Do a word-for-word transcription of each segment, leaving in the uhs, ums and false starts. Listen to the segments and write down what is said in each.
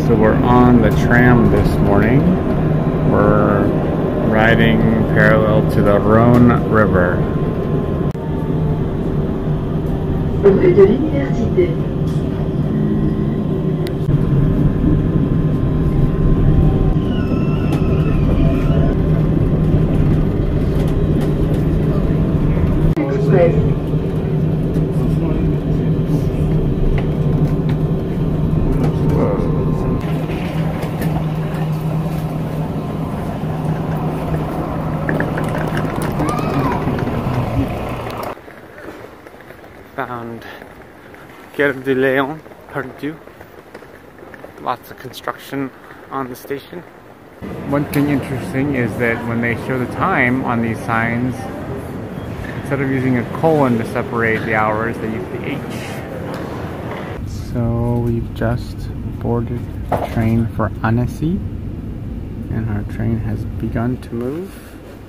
So we're on the tram this morning. We're riding parallel to the Rhône River. Rue de l'Université. Express. Found Gare de Lyon, Purdue. Lots of construction on the station. One thing interesting is that when they show the time on these signs, instead of using a colon to separate the hours, they use the H. So we've just boarded a train for Annecy, and our train has begun to move.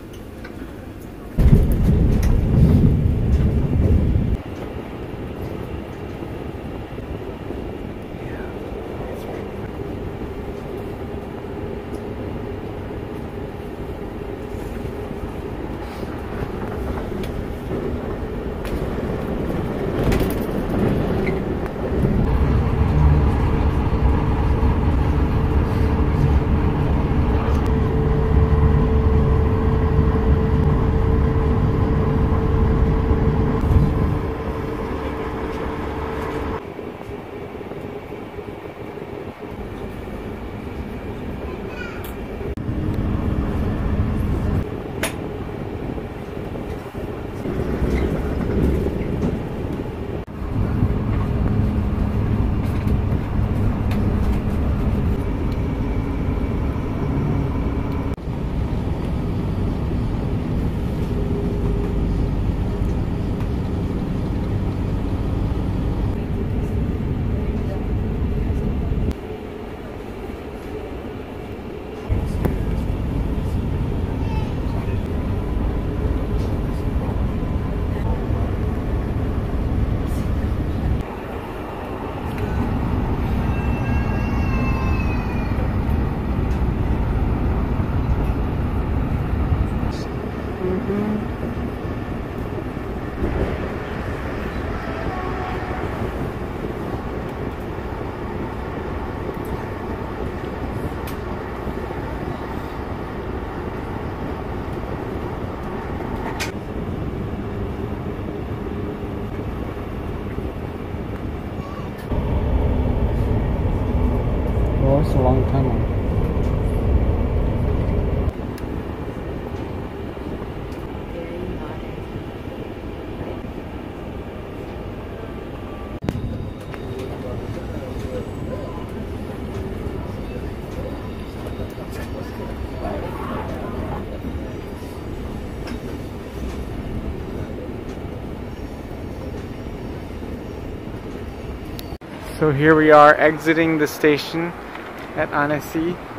Oh, it's a long tunnel. So here we are exiting the station at Annecy.